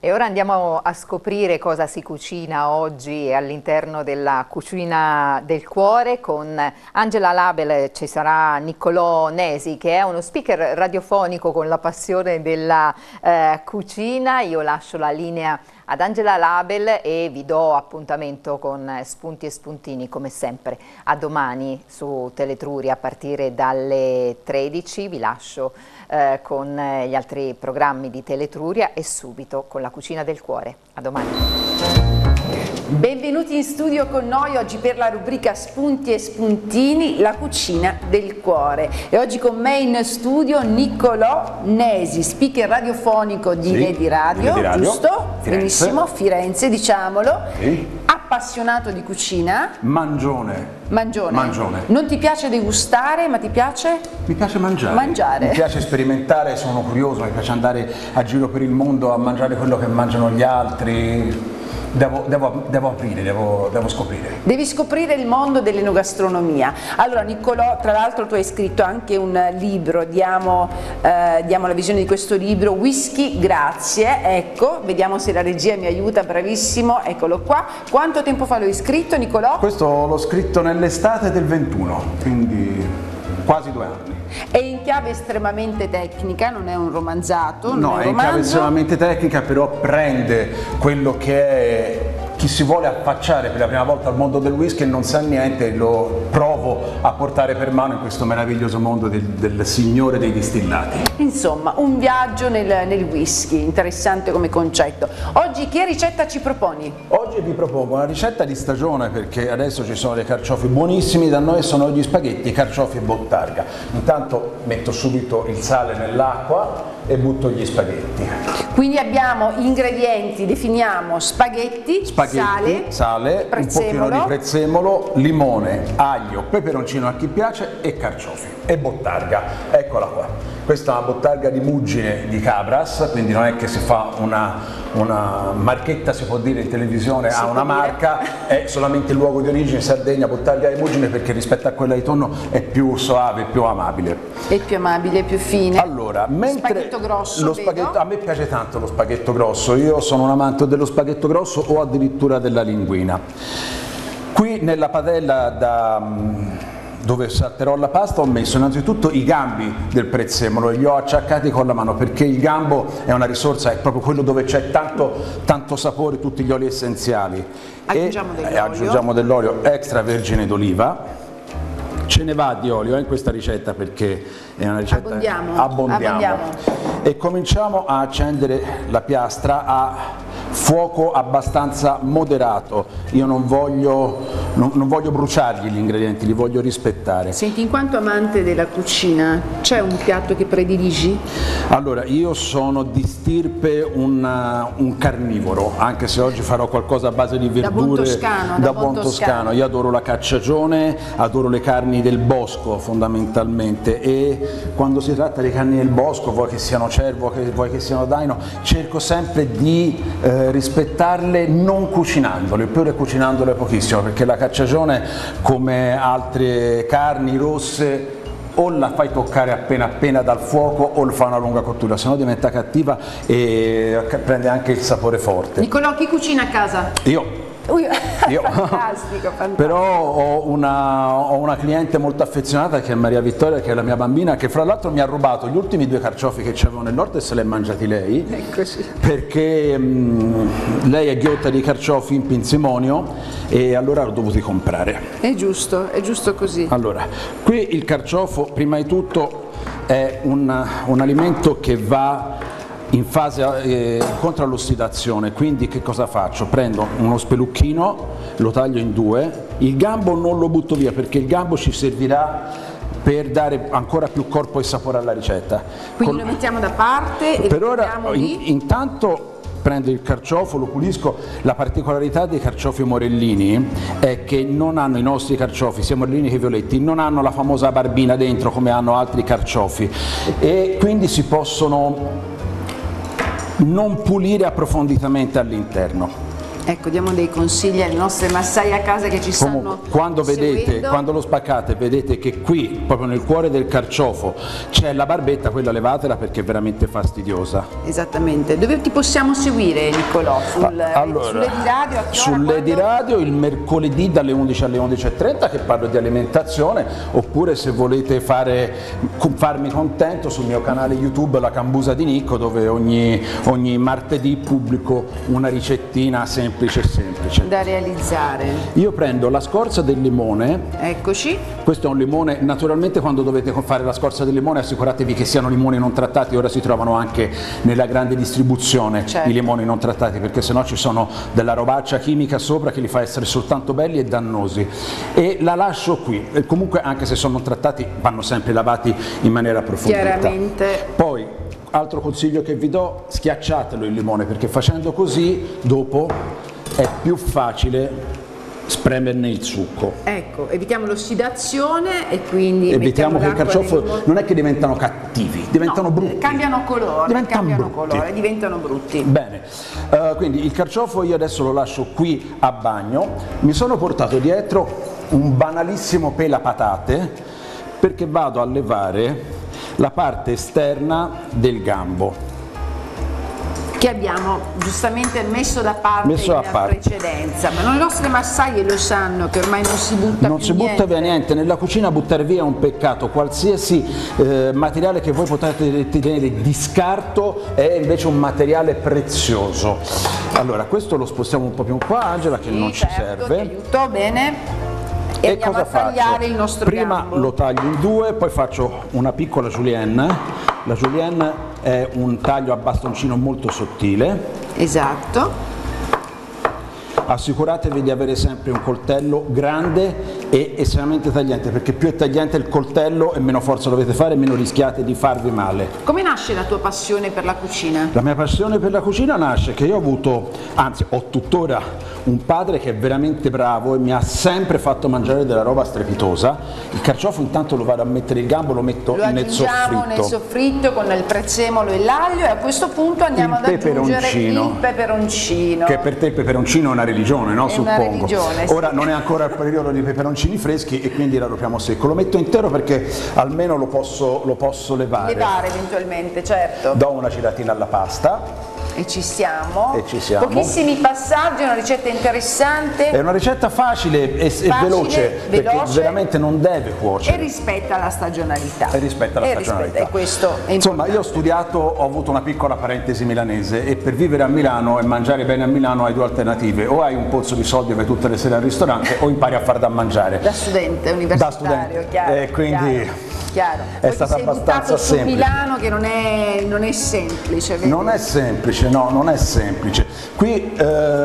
E ora andiamo a scoprire cosa si cucina oggi all'interno della Cucina del Cuore. Con Angela Label ci sarà Niccolò Nesi, che è uno speaker radiofonico con la passione della cucina. Io lascio la linea ad Angela Label e vi do appuntamento con Spunti e Spuntini, come sempre, a domani su Teletruria a partire dalle 13. Vi lascio con gli altri programmi di Teletruria e subito con la Cucina del Cuore. A domani. Benvenuti in studio con noi oggi per la rubrica Spunti e Spuntini, la Cucina del Cuore. E oggi con me in studio Niccolò Nesi, speaker radiofonico di Lady Radio, giusto? Firenze. Benissimo, Firenze, diciamolo. Sì. Appassionato di cucina. Mangione. Non ti piace degustare, ma ti piace? Mi piace mangiare. Mi piace sperimentare, sono curioso, mi piace andare a giro per il mondo a mangiare quello che mangiano gli altri. Devo aprire, devo scoprire. Devi scoprire il mondo dell'enogastronomia. Allora Niccolò, tra l'altro tu hai scritto anche un libro, diamo la visione di questo libro, Whisky Grazie, ecco, vediamo se la regia mi aiuta, bravissimo, eccolo qua. Quanto tempo fa lo hai scritto, Niccolò? Questo l'ho scritto nell'estate del 21, quindi quasi 2 anni. È in chiave estremamente tecnica, non è un romanzato. No, è in chiave estremamente tecnica, però prende quello che è chi si vuole affacciare per la prima volta al mondo del whisky e non sa niente, lo provo a portare per mano in questo meraviglioso mondo del signore dei distillati. Insomma, un viaggio nel whisky, interessante come concetto. Oggi che ricetta ci proponi? Oggi vi propongo una ricetta di stagione, perché adesso ci sono dei carciofi buonissimi, da noi sono gli spaghetti, carciofi e bottarga. Intanto metto subito il sale nell'acqua e butto gli spaghetti. Quindi abbiamo ingredienti, definiamo spaghetti, sale, un pochino di prezzemolo, limone, aglio, peperoncino a chi piace e carciofi e bottarga. Eccola qua. Questa è una bottarga di muggine di Cabras, quindi non è che si fa una marchetta, si può dire in televisione, ha una marca, è solamente il luogo di origine, Sardegna, bottarga di muggine, perché rispetto a quella di tonno è più soave, più amabile. È più amabile, più fine. Allora, mentre spaghetto grosso, a me piace tanto lo spaghetto grosso, io sono un amante dello spaghetto grosso o addirittura della linguina. Qui nella padella dove salterò la pasta ho messo innanzitutto i gambi del prezzemolo e li ho acciaccati con la mano, perché il gambo è una risorsa, è proprio quello dove c'è tanto sapore, tutti gli oli essenziali. Aggiungiamo dell'olio extravergine d'oliva. Ce ne va di olio in questa ricetta, perché è una ricetta abbondiamo. E cominciamo a accendere la piastra a fuoco abbastanza moderato. Io non voglio bruciargli gli ingredienti, li voglio rispettare. Senti, in quanto amante della cucina, c'è un piatto che prediligi? Allora, io sono di stirpe un carnivoro, anche se oggi farò qualcosa a base di verdure. Da buon toscano. Io adoro la cacciagione, adoro le carni del bosco fondamentalmente, e quando si tratta di carni del bosco, vuoi che siano cervo, vuoi che siano daino, cerco sempre di rispettarle non cucinandole, oppure cucinandole pochissimo, perché la cacciagione, come altre carni rosse, o la fai toccare appena dal fuoco o lo fa una lunga cottura, se no diventa cattiva e prende anche il sapore forte. Niccolò, chi cucina a casa? Io. Fantastico. Però ho una cliente molto affezionata, che è Maria Vittoria, che è la mia bambina, che fra l'altro mi ha rubato gli ultimi 2 carciofi che c'avevo nell'orto e se li è mangiati lei. Eccoci. Perché lei è ghiotta di carciofi in pinzimonio e allora l'ho dovuti comprare. È giusto così. Allora, qui il carciofo prima di tutto è un alimento che va in fase contro l'ossidazione, quindi che cosa faccio? Prendo uno spelucchino, lo taglio in 2, il gambo non lo butto via, perché il gambo ci servirà per dare ancora più corpo e sapore alla ricetta. Quindi lo mettiamo da parte e per ora intanto prendo il carciofo, lo pulisco. La particolarità dei carciofi morellini è che non hanno, i nostri carciofi, sia morellini che violetti, non hanno la famosa barbina dentro come hanno altri carciofi, e quindi si possono non pulire approfonditamente all'interno. Ecco, diamo dei consigli alle nostre massai a casa che ci stanno Comunque, quando seguendo. quando lo spaccate, vedete che qui, proprio nel cuore del carciofo, c'è la barbetta, quella levatela perché è veramente fastidiosa. Esattamente. Dove ti possiamo seguire, Niccolò? Sulle di radio? A che ora, Sulle di quando? radio il mercoledì dalle 11 alle 11:30 che parlo di alimentazione, oppure se volete farmi contento sul mio canale YouTube La Cambusa di Nicco, dove ogni martedì pubblico una ricettina semplice. Da realizzare. Io prendo la scorza del limone. Eccoci. Questo è un limone, naturalmente quando dovete fare la scorza del limone assicuratevi che siano limoni non trattati, ora si trovano anche nella grande distribuzione certo. i limoni non trattati, perché sennò ci sono della robaccia chimica sopra che li fa essere soltanto belli e dannosi. E la lascio qui, e comunque anche se sono non trattati vanno sempre lavati in maniera approfondita. Chiaramente. Poi, altro consiglio che vi do, schiacciatelo il limone, perché facendo così dopo è più facile spremerne il succo. Ecco, evitiamo l'ossidazione e quindi Evitiamo che i l'acqua carciofi dei non è che diventano cattivi, diventano brutti. Cambiano colore, Diventano diventano brutti. Bene, quindi il carciofo io adesso lo lascio qui a bagno. Mi sono portato dietro un banalissimo pelapatate perché vado a levare la parte esterna del gambo. Che abbiamo giustamente messo da parte in precedenza, ma le nostre massaie lo sanno che ormai non si butta non più si butta niente. via niente, nella cucina buttare via è un peccato, qualsiasi materiale che voi potete tenere di scarto è invece un materiale prezioso. Allora questo lo spostiamo un po' più qua, Angela, che non ci serve. Ti aiuto, bene. E andiamo a tagliare il nostro Prima gambo. lo taglio in due, poi faccio una piccola julienne. La julienne è un taglio a bastoncino molto sottile. Esatto. Assicuratevi di avere sempre un coltello grande e estremamente tagliente, perché più è tagliente il coltello e meno forza dovete fare e meno rischiate di farvi male. Come nasce la tua passione per la cucina? La mia passione per la cucina nasce che io ho avuto, anzi ho tuttora un padre che è veramente bravo e mi ha sempre fatto mangiare della roba strepitosa. Il carciofo intanto lo vado a mettere il gambo, lo metto nel soffritto. Nel soffritto con il prezzemolo e l'aglio e a questo punto andiamo ad aggiungere il peperoncino. Che per te il peperoncino è una religione, no? È Suppongo. una religione, sì. Ora non è ancora il periodo di peperoncini freschi e quindi la ropiamo secco. Lo metto intero perché almeno lo posso levare. Levare eventualmente, certo. Do una giratina alla pasta. E ci siamo. E ci siamo. Pochissimi passaggi, una ricetta interessante. È una ricetta facile e veloce, perché veramente non deve cuocere. E rispetta la stagionalità. E rispetta la stagionalità. E questo è insomma, io ho studiato, ho avuto una piccola parentesi milanese e per vivere a Milano e mangiare bene a Milano hai due alternative: o hai un pozzo di soldi e vai tutte le sere al ristorante o impari a far da mangiare. Da studente universitario, chiaro. Quindi chiaro. È stata abbastanza semplice. Su Milano che non è semplice, vedi? Non è semplice, no, non è semplice. Qui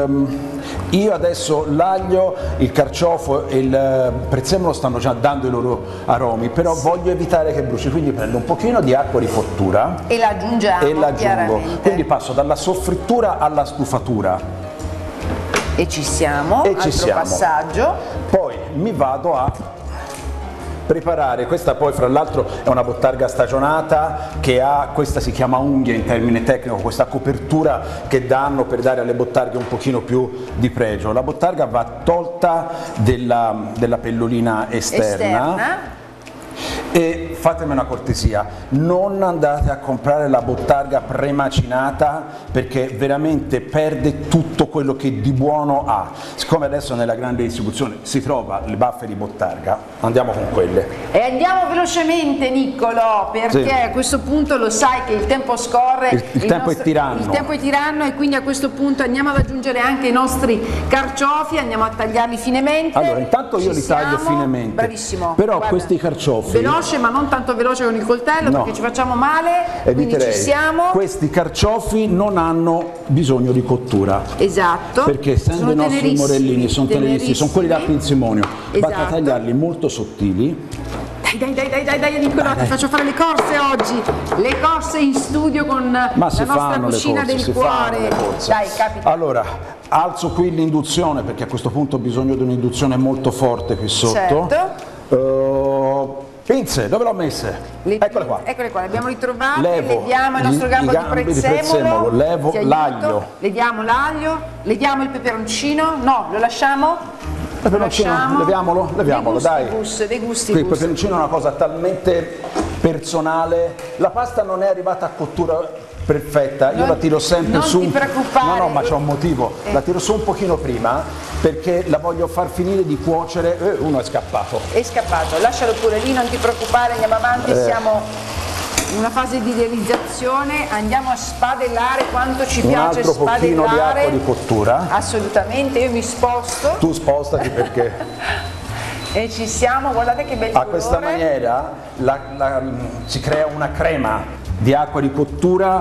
io adesso l'aglio, il carciofo e il prezzemolo stanno già dando i loro aromi, però voglio evitare che bruci, quindi prendo un pochino di acqua di cottura e l'aggiungiamo. E l'aggiungo. Quindi passo dalla soffrittura alla stufatura. E ci siamo, altro passaggio. Poi mi vado a preparare, questa poi fra l'altro è una bottarga stagionata che ha, questa si chiama unghia in termine tecnico, questa copertura che danno per dare alle bottarghe un pochino più di pregio. La bottarga va tolta della pellolina esterna. E fatemi una cortesia, non andate a comprare la bottarga premacinata perché veramente perde tutto quello che di buono ha. Siccome adesso nella grande distribuzione si trova le baffe di bottarga, andiamo con quelle. E andiamo velocemente, Niccolò, perché a questo punto lo sai che il tempo scorre, il tempo è tiranno. Il tempo è tiranno e quindi a questo punto andiamo ad aggiungere anche i nostri carciofi, andiamo a tagliarli finemente. Allora, intanto io li taglio finemente. Bravissimo. Però guarda, questi carciofi veloce, ma non tanto veloce con il coltello, perché ci facciamo male. Quindi ci siamo. Questi carciofi non hanno bisogno di cottura. Esatto. Perché essendo i nostri morellini sono tenerissimi, sono quelli da pinzimonio. Esatto. Basta tagliarli molto sottili. Dai Niccolò, ti faccio fare le corse oggi, le corse in studio con la nostra cucina del cuore. Dai, capita. Allora, alzo qui l'induzione perché a questo punto ho bisogno di un'induzione molto forte qui sotto. Certo. Pinze, dove l'ho messe? Eccole qua. Eccole qua, le abbiamo ritrovate, Levo leviamo il nostro gambo di prezzemolo, levo ti aiuto, l'aglio. leviamo l'aglio, leviamo il peperoncino, no, lo lasciamo? Peperoncino, leviamolo, dai. Dei gusti. Qui il peperoncino è una cosa talmente personale, la pasta non è arrivata a cottura perfetta, io la tiro sempre su. Non ti preoccupare. No, ma c'è un motivo, la tiro su un pochino prima perché la voglio far finire di cuocere. Uno è scappato. È scappato, lascialo pure lì, non ti preoccupare, andiamo avanti, siamo in una fase di realizzazione, andiamo a spadellare quanto ci piace altro spadellare. pochino di acqua di cottura. Assolutamente, io mi sposto. Tu spostati perché E ci siamo, guardate che bel a colore. questa maniera si crea una crema di acqua di cottura.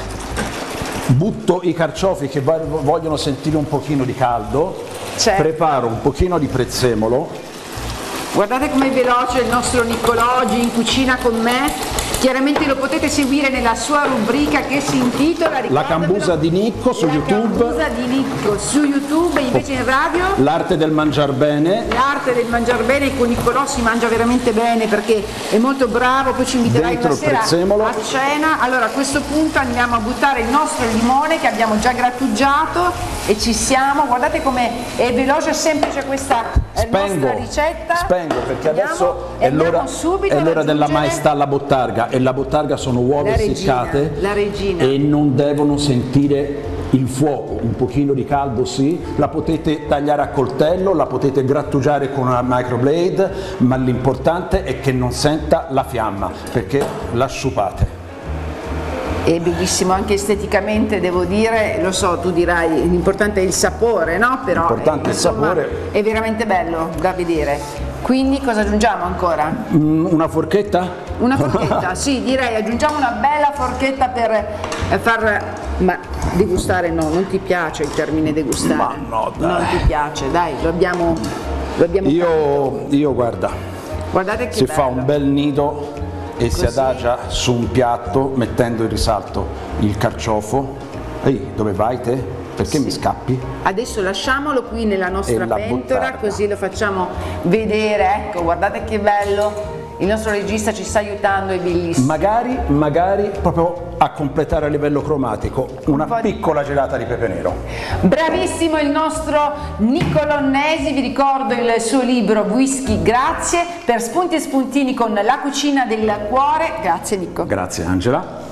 Butto i carciofi che vogliono sentire un pochino di caldo, Certo. preparo un pochino di prezzemolo. Guardate com'è veloce il nostro Niccolò oggi in cucina con me. Chiaramente lo potete seguire nella sua rubrica che si intitola La cambusa di Nicco su YouTube. La cambusa di Nicco su YouTube, invece in radio L'arte del mangiar bene. l'arte del mangiar bene. Con Niccolò si mangia veramente bene perché è molto bravo, poi ci inviterai Dentro una il sera prezzemolo. a cena. Allora a questo punto andiamo a buttare il nostro limone che abbiamo già grattugiato e ci siamo. Guardate come è veloce e semplice questa nostra ricetta. Spengo perché adesso è andiamo l'ora subito ad della aggiungere maestà alla bottarga, e la bottarga sono uova la regina, essiccate la regina. e non devono sentire il fuoco, un pochino di caldo sì, la potete tagliare a coltello, la potete grattugiare con una microblade, ma l'importante è che non senta la fiamma perché la sciupate. È bellissimo anche esteticamente, devo dire, lo so, tu dirai l'importante è il sapore, no? Però L'importante è il insomma, sapore. è veramente bello da vedere. Quindi cosa aggiungiamo ancora? Una forchetta? Una forchetta, sì, direi aggiungiamo una bella forchetta per ma degustare no, non ti piace il termine degustare? Ma no, dai. Non ti piace, dai, lo abbiamo Io guarda, guardate che si bello. fa un bel nido e si Così. adagia su un piatto mettendo in risalto il carciofo. Ehi, dove vai te? Perché mi scappi? Adesso lasciamolo qui nella nostra E la pentola, bottarga. così lo facciamo vedere. Ecco, guardate che bello. Il nostro regista ci sta aiutando, è bellissimo. Magari proprio a completare a livello cromatico una po' di- piccola gelata di pepe nero. Bravissimo il nostro Niccolò Nesi, vi ricordo il suo libro Whisky Grazie, per spunti e spuntini con la cucina del cuore. Grazie Nicco. Grazie Angela.